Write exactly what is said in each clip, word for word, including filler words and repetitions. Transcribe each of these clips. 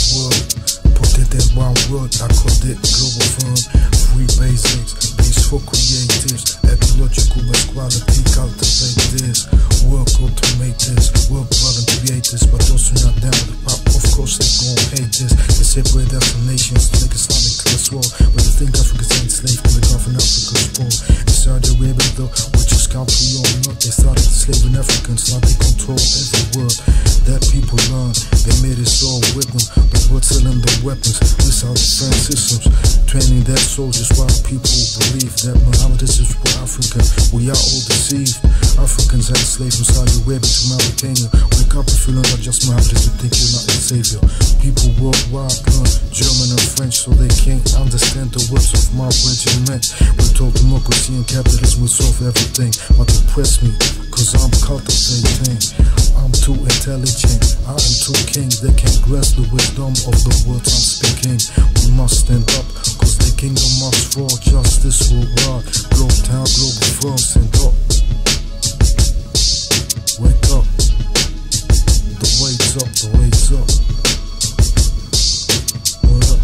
world. Put it in one word, I called it global firm. Three basics, base for creatives. Ecological best quality, cultivate this. Work, automate this. Work, run and create this. But those who not down with the pop, of course they gon' hate this. They separate us from nations, make Islamic class war. But they think Africa's enslaved, but they come from Africa's poor. In Saudi Arabia though, which is country or not, they started enslaving Africans, now they control every word that people learn. They made it all with them, but we're selling the weapons. This our defense systems, training their soldiers while people believe that Muhammad is for Africa. We are all deceived. Africans had slaves from Saudi Arabia to Mauritania. Wake up if you're not just Muhammad, you think you're not a savior. People worldwide learn German and French so they can't understand the words of my regiment. We're told democracy and capitalism will solve everything, but oppress me, cause I'm cultivating. I'm too intelligent, I am too king. They can't grasp the wisdom of the words I'm speaking. We must stand up, cause the kingdom must fall. Justice will rise, globe town, global firm, stand up. Wake up, the weight's up, the weight's up. What up?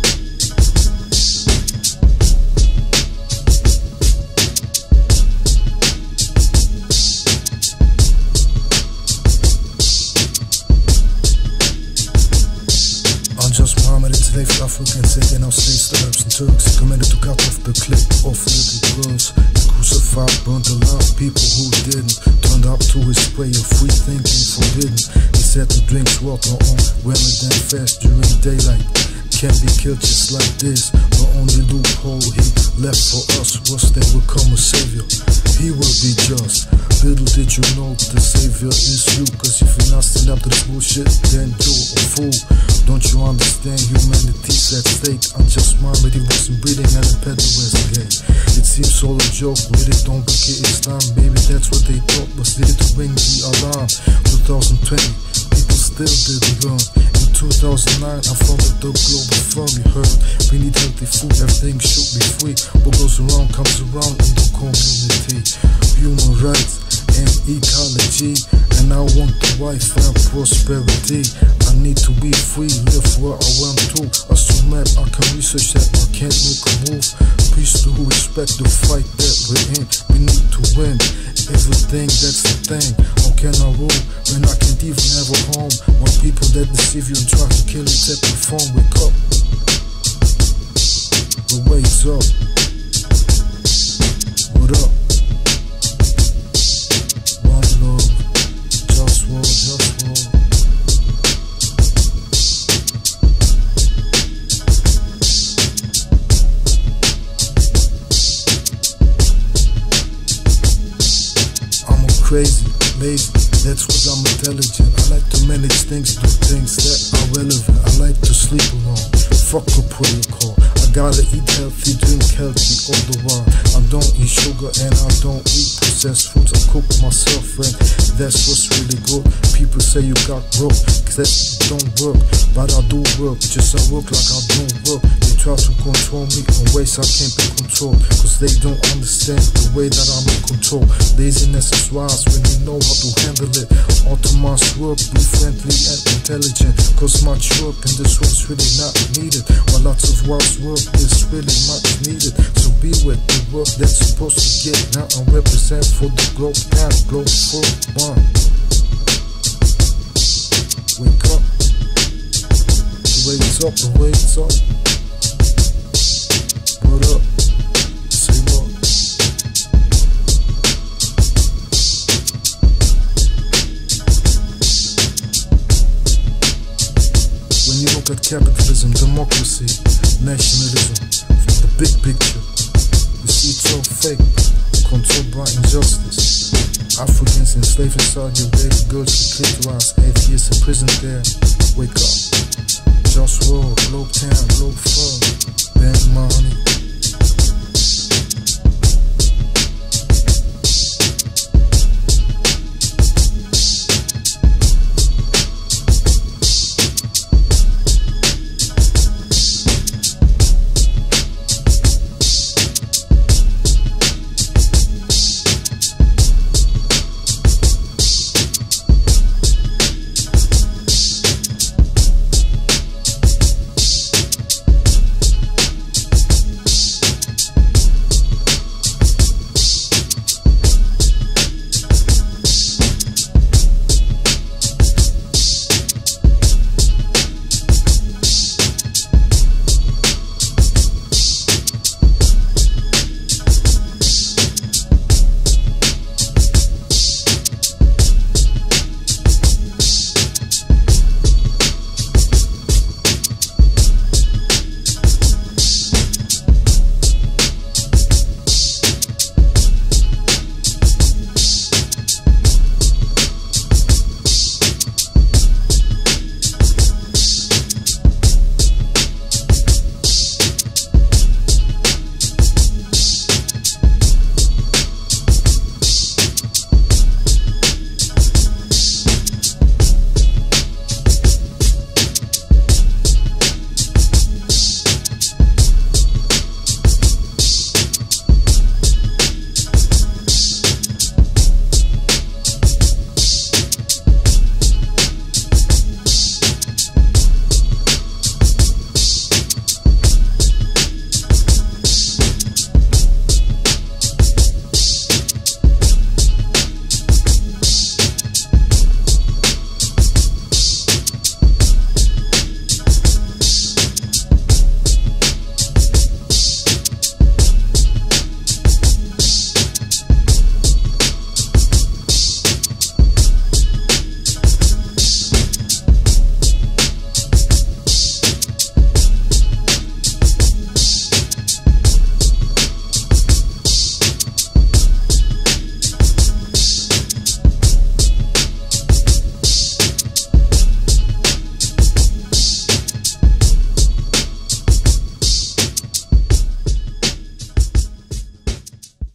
Unjust Muhammad enslaved Africans, taking our slaves, the Arabs and Turks, commanded to cut off the clip of little girls. Crucified, burned alive, people who didn't, turned up to his way of free thinking forbidden. He said to drink water on Ramadan fast during daylight. Can't be killed just like this. The only loophole he left for us was they would come a savior. He will be just. Little did you know the savior is you. Cause if you're not stand up to this bullshit, then you're a fool. Don't you understand humanity's at stake? Unjust Muhammad, he wasn't breathing at the peddler was gay. It seems all a joke, with it don't get Islam. Baby, that's what they thought, but did it to ring the alarm. Twenty twenty, people still didn't learn. In two thousand nine, I founded the global firm, you heard. We need healthy food, everything should be free. What goes around comes around in the community. Human rights and ecology, and I want the wife and prosperity. I need to be free, live where I want to. Assume that I can research that I can't make a move. Peace to respect the fight that we're in. We need to win everything, that's the thing. How can I rule when I can't even have a home? When people that deceive you and try to kill you take your phone, wake up. The weight's up. What up? Just war, just war. I'm a crazy, lazy, that's what I'm intelligent. I like to manage things, do things that are relevant. I like to sleep alone, fuck a protocol. I gotta eat healthy, drink healthy all the while. I don't eat sugar and I don't eat processed foods. I cook myself and that's what's really good. People say you got broke, cause that don't work. But I do work, just I work like I don't work. They try to control me in ways I can't be controlled, cause they don't understand the way that I'm in control. Laziness is wise when you know how to handle it. Autonomous work, be friendly and intelligent, cause much work in this world's really not needed. While lots of wise work is really much needed. So be with the work that's supposed to get now and represent for the globe and globe for one. Wake up. The weight's up, the weight's up. What up? Say what? When you look at capitalism, democracy, nationalism, from the big picture, you see it's all fake, controlled by injustice. Africans enslaved in Saudi Arabia, girls were clitoris, atheists in prison there. Wake up. Just war, globe town, globe firm, bad money.